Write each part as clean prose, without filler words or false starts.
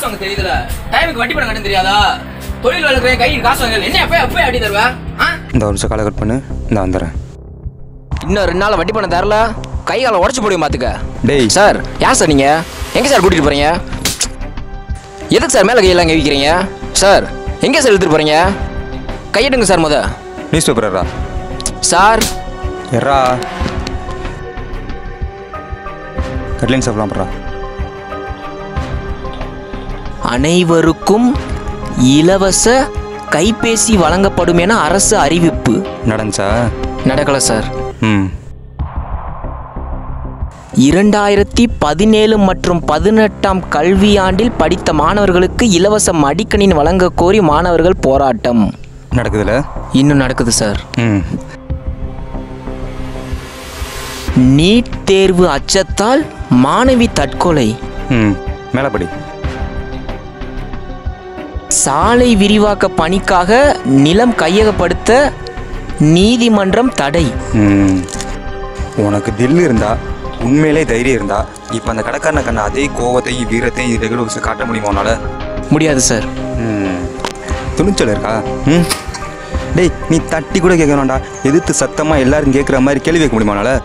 வாங்க தெரியுதுல, டைமுக்கு வட்டி பணம் கட்ட தெரியாதா? தொழில் வளர்க்குறேன், கையில் காசு வாங்கல, என்ன எப்போ அடி தருவேன்? இந்த ஒரு நிமிஷம் காலை கட் பண்ணு, இந்த வந்துடுறேன். இன்னும் 2 நாள் வட்டி பணம் தரல, கை காலை உடச்சு போடுவோம் பார்த்துக்க. டேய் சார், யார் சார் நீங்கள்? எங்கே சார் கூட்டிகிட்டு போகிறீங்க? எதுக்கு சார் மேலே கையெல்லாம் எங்கே வைக்கிறீங்க? சார், எங்கே சார் எடுத்துகிட்டு போகிறீங்க? கையெடுங்க சார் முத. நியூஸ் பேப்பரா சார்? எறா ஹெட்லைன்ஸ் எவ்வளோ பண்ணுறா? அனைவருக்கும் இலவச கைபேசி வழங்கப்படும் என அரசு அறிவிப்பு. நடந்துச்சா? நடக்கல சார். 2017 மற்றும் 18ஆம் கல்வியாண்டில் படித்த மாணவர்களுக்கு இலவச மடிக்கணினி வழங்க கோரி மாணவர்கள் போராட்டம் நடக்குதுல? இன்னும் நடக்குது சார். நீட் தேர்வு அச்சத்தால் மாணவி தற்கொலை. மேலப்படி. சாலை விரிவாக்க பணிக்காக நிலம் கையகப்படுத்த நீதிமன்றம் தடை. உனக்கு தில் இருந்தா, உண்மையிலே தைரியம் இருந்தா, இப்போ அந்த கடைக்காரனை கண்ண அதே கோவத்தையும் வீரத்தையும் ரெகுலர் காட்ட முடியுமா உன்னால? முடியாது சார். துணிச்சல் இருக்கா? டேய், நீ தட்டி கூட கேட்கணும்டா, எதிர்த்து சத்தமாக எல்லாரும் கேட்குற மாதிரி கேள்வி கேட்க முடியுமா உன்னால?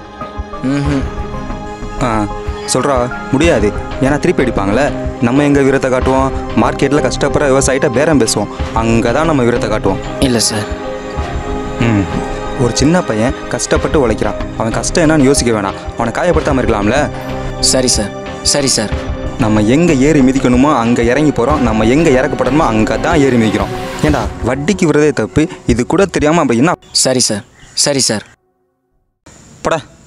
சொல்கிறா முடியாது. ஏன்னா திருப்பி அடிப்பாங்களே. நம்ம எங்கள் வீரத்தை காட்டுவோம்? மார்க்கெட்டில் கஷ்டப்படுற விவசாயிட்ட பேரம் பேசுவோம், அங்கே தான் நம்ம வீரத்தை காட்டுவோம். இல்லை சார். ஒரு சின்ன பையன் கஷ்டப்பட்டு உழைக்கிறான், அவன் கஷ்டம் என்னன்னு யோசிக்க வேணாம், அவனை காயப்படுத்தாமல் இருக்கலாம்ல? சரி சார், சரி சார். நம்ம எங்கே ஏறி மிதிக்கணுமோ அங்கே இறங்கி போகிறோம், நம்ம எங்கே இறக்கப்படணுமோ அங்கே தான் ஏறி மிதிக்கிறோம். ஏண்டா வட்டிக்கு விடுறதே தப்பு, இது கூட தெரியாமல் அப்படி என்ன? சரி சார், சரி சார். படா.